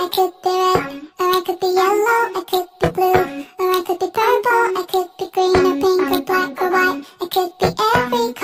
I could be red, or I could be yellow, I could be blue, or I could be purple, I could be green or pink or black or white. I could be every